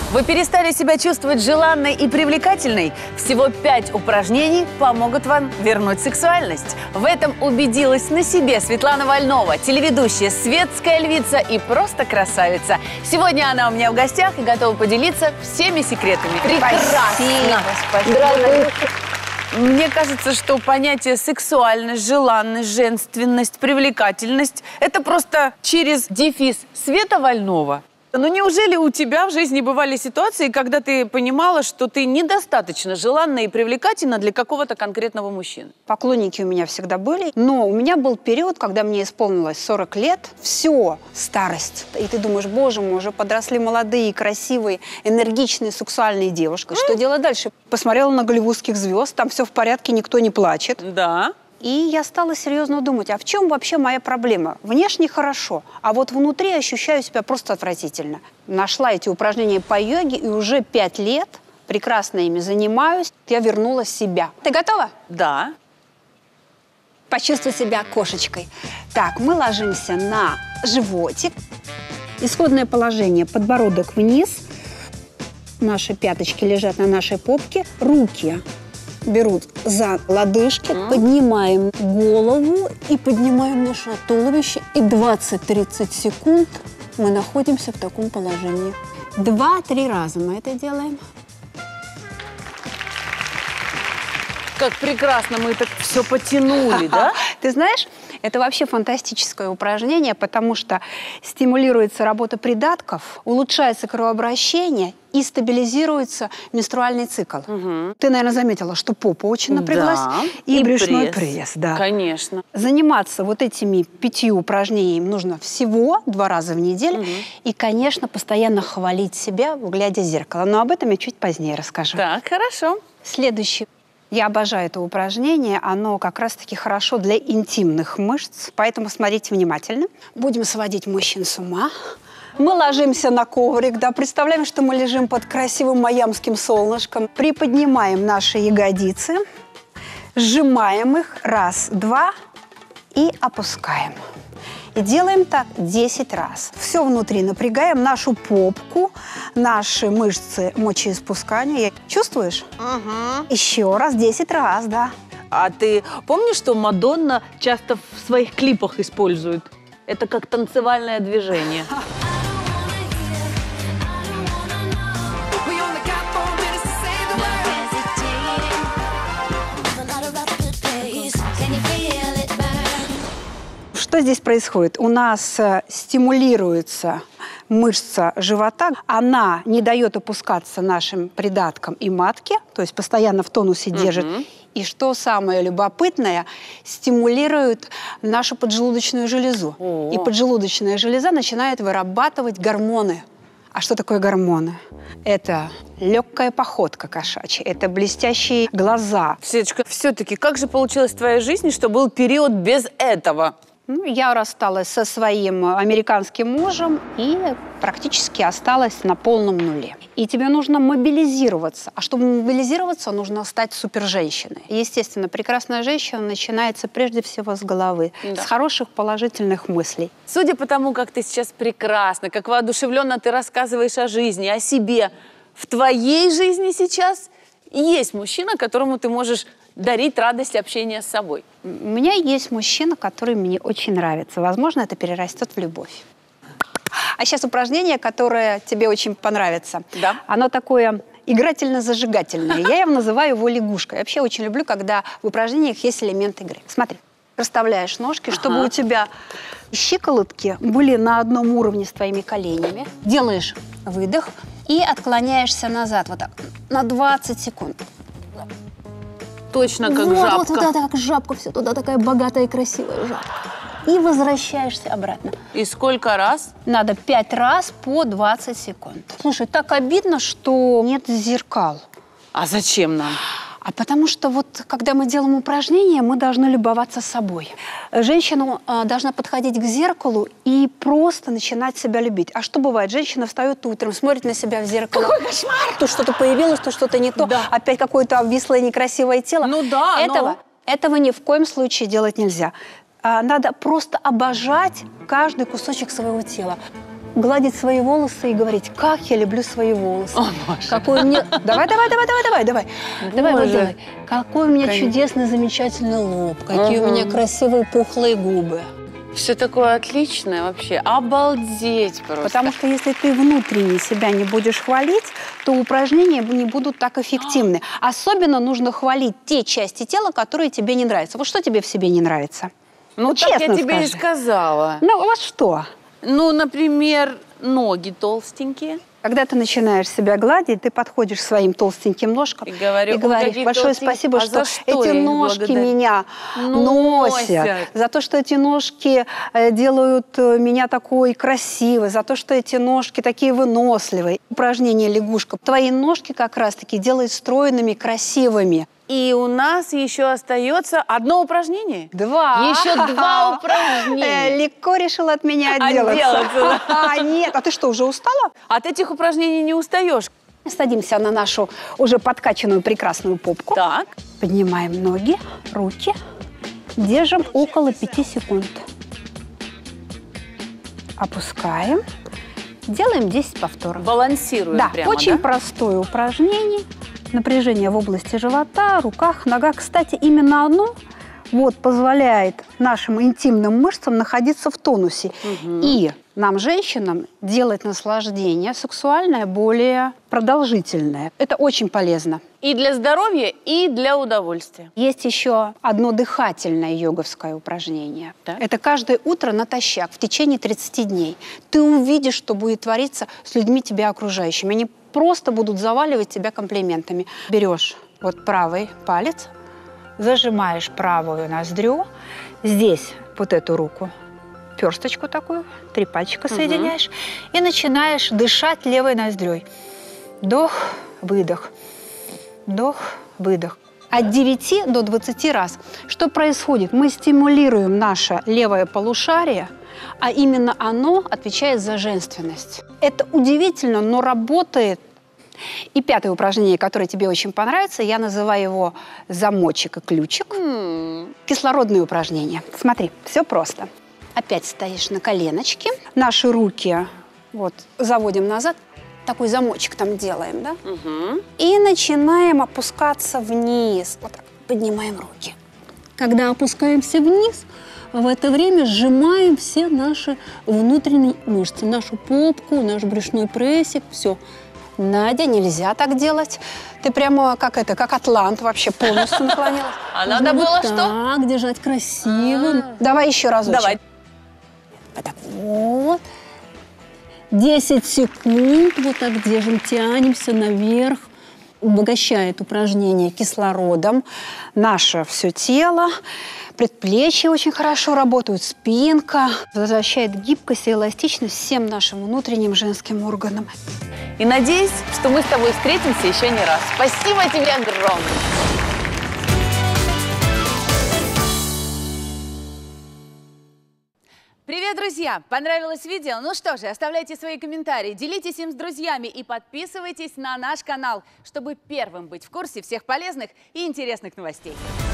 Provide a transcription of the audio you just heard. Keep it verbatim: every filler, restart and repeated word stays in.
Вы перестали себя чувствовать желанной и привлекательной? Всего пять упражнений помогут вам вернуть сексуальность. В этом убедилась на себе Светлана Вольнова, телеведущая, светская львица и просто красавица. Сегодня она у меня в гостях и готова поделиться всеми секретами. Прекрасно! Спасибо. Мне кажется, что понятие сексуальность, желанность, женственность, привлекательность – это просто через дефис Света Вольнова. Но неужели у тебя в жизни бывали ситуации, когда ты понимала, что ты недостаточно желанна и привлекательна для какого-то конкретного мужчины? Поклонники у меня всегда были, но у меня был период, когда мне исполнилось сорок лет, все, старость. И ты думаешь, боже мой, уже подросли молодые, красивые, энергичные, сексуальные девушки. Что делать дальше? Посмотрела на голливудских звезд, там все в порядке, никто не плачет. Да. И я стала серьезно думать, а в чем вообще моя проблема? Внешне хорошо, а вот внутри ощущаю себя просто отвратительно. Нашла эти упражнения по йоге, и уже пять лет прекрасно ими занимаюсь. Я вернула себя. Ты готова? Да. Почувствуй себя кошечкой. Так, мы ложимся на животик. Исходное положение. Подбородок вниз. Наши пяточки лежат на нашей попке. Руки берут за лодыжки, mm. поднимаем голову и поднимаем наше туловище. И двадцать-тридцать секунд мы находимся в таком положении. Два-три раза мы это делаем. Как прекрасно мы так все потянули, да? Ты знаешь, это вообще фантастическое упражнение, потому что стимулируется работа придатков, улучшается кровообращение и стабилизируется менструальный цикл. Угу. Ты, наверное, заметила, что попа очень напряглась. Да, и, и брюшной пресс. пресс. Да. Конечно. Заниматься вот этими пятью упражнениями нужно всего два раза в неделю. Угу. И, конечно, постоянно хвалить себя, глядя в зеркало. Но об этом я чуть позднее расскажу. Так, хорошо. Следующий. Я обожаю это упражнение, оно как раз-таки хорошо для интимных мышц, поэтому смотрите внимательно. Будем сводить мужчин с ума. Мы ложимся на коврик, да, представляем, что мы лежим под красивым майамским солнышком. Приподнимаем наши ягодицы, сжимаем их, раз, два, и опускаем. И делаем так десять раз. Все внутри напрягаем, нашу попку, наши мышцы мочеиспускания. Чувствуешь? Угу. Еще раз, десять раз, да. А ты помнишь, что Мадонна часто в своих клипах использует? Это как танцевальное движение. Что здесь происходит? У нас стимулируется мышца живота. Она не дает опускаться нашим придаткам и матке, то есть постоянно в тонусе держит. Uh-huh. И что самое любопытное, стимулирует нашу поджелудочную железу. Oh. И поджелудочная железа начинает вырабатывать гормоны. А что такое гормоны? Это легкая походка кошачья, это блестящие глаза. Светочка, все-таки как же получилось в твоей жизни, что был период без этого? Ну, я рассталась со своим американским мужем и практически осталась на полном нуле. И тебе нужно мобилизироваться. А чтобы мобилизироваться, нужно стать суперженщиной. Естественно, прекрасная женщина начинается прежде всего с головы, да. С хороших положительных мыслей. Судя по тому, как ты сейчас прекрасна, как воодушевленно ты рассказываешь о жизни, о себе, в твоей жизни сейчас есть мужчина, которому ты можешь дарить радость общения с собой. У меня есть мужчина, который мне очень нравится. Возможно, это перерастет в любовь. А сейчас упражнение, которое тебе очень понравится. Да. Оно такое игрательно-зажигательное. Я его называю его лягушкой. Я вообще очень люблю, когда в упражнениях есть элемент игры. Смотри. Расставляешь ножки, ага. чтобы у тебя щиколотки были на одном уровне с твоими коленями. Делаешь выдох и отклоняешься назад. Вот так. На двадцать секунд. Точно как вот, жабка. Вот, вот, да, как жабка, все туда такая богатая и красивая жабка. И возвращаешься обратно. И сколько раз? Надо пять раз по двадцать секунд. Слушай, так обидно, что нет зеркал. А зачем нам? А потому что вот, когда мы делаем упражнения, мы должны любоваться собой. Женщина э, должна подходить к зеркалу и просто начинать себя любить. А что бывает? Женщина встает утром, смотрит на себя в зеркало. Какой кошмар! То что-то появилось, то что-то не то. Да. Опять какое-то обвислое некрасивое тело. Ну да, Этого, но... этого ни в коем случае делать нельзя. А, надо просто обожать каждый кусочек своего тела. гладить свои волосы и говорить, как я люблю свои волосы. О, Боже. Какой у меня... Давай, давай, давай, давай, давай, давай. Давай, вот делай. Какой у меня Конечно. чудесный, замечательный лоб. Какие Ага. у меня красивые пухлые губы. Все такое отличное вообще. Обалдеть просто. Потому что если ты внутренне себя не будешь хвалить, то упражнения не будут так эффективны. Особенно нужно хвалить те части тела, которые тебе не нравятся. Вот что тебе в себе не нравится? Ну, так честно я тебе скажи. и сказала. Ну, вот что? Ну, например, ноги толстенькие. Когда ты начинаешь себя гладить, ты подходишь к своим толстеньким ножкам И говорю, и «Ой, говоришь, какие большое толстенькие, спасибо, а что, за что эти я их ножки благодарю?» меня Носят. носят, за то, что эти ножки э, делают э, меня такой красивой, за то, что эти ножки такие выносливые. Упражнение лягушка. Твои ножки как раз-таки делают стройными, красивыми. И у нас еще остается одно упражнение. Два. Еще два Э, упражнения. Легко решила от меня отделаться. Отделаться, А, нет. А ты что, уже устала? От этих упражнений не устаешь. Садимся на нашу уже подкачанную прекрасную попку. Так. Поднимаем ноги, руки. Держим около пяти секунд. Опускаем. Делаем десять повторов. Балансируем Да, прямо, очень да? простое упражнение. Напряжение в области живота, руках, ногах. Кстати, именно оно вот, позволяет нашим интимным мышцам находиться в тонусе. Угу. И нам, женщинам, делать наслаждение сексуальное более продолжительное. Это очень полезно. И для здоровья, и для удовольствия. Есть еще одно дыхательное йоговское упражнение. Так. Это каждое утро натощак в течение тридцати дней. Ты увидишь, что будет твориться с людьми тебя окружающими. Они просто будут заваливать тебя комплиментами. Берешь вот правый палец, зажимаешь правую ноздрю, здесь вот эту руку, персточку такую, три пальчика соединяешь, и начинаешь дышать левой ноздрёй. Вдох, выдох, вдох, выдох. От девяти до двадцати раз. Что происходит? Мы стимулируем наше левое полушарие, а именно оно отвечает за женственность. Это удивительно, но работает. И пятое упражнение, которое тебе очень понравится, я называю его замочек и ключик. М. Кислородные упражнения. Смотри, все просто. Опять стоишь на коленочке, наши руки вот заводим назад, такой замочек там делаем, да? Угу. И начинаем опускаться вниз. Вот так, поднимаем руки. Когда опускаемся вниз, в это время сжимаем все наши внутренние мышцы, нашу попку, наш брюшной прессик, все. Надя, нельзя так делать. Ты прямо как это, как атлант вообще полностью наклонилась. А Нужно надо вот было что? так держать красиво. Давай еще разочек. Давай. Вот так вот. десять секунд. Вот так держим, тянемся наверх. Обогащает упражнение кислородом наше все тело. Предплечья очень хорошо работают, спинка. Возвращает гибкость и эластичность всем нашим внутренним женским органам. И надеюсь, что мы с тобой встретимся еще не раз. Спасибо тебе огромное. Привет, друзья! Понравилось видео? Ну что же, оставляйте свои комментарии, делитесь им с друзьями и подписывайтесь на наш канал, чтобы первым быть в курсе всех полезных и интересных новостей.